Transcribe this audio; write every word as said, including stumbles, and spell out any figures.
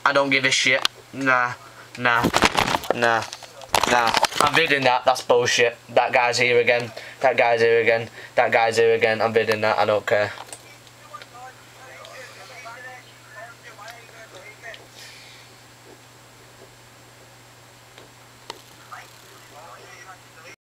I don't give a shit. Nah, nah, nah, nah. I'm vidding that. That's bullshit. That guy's here again. That guy's here again. That guy's here again. I'm vidding that. I don't care.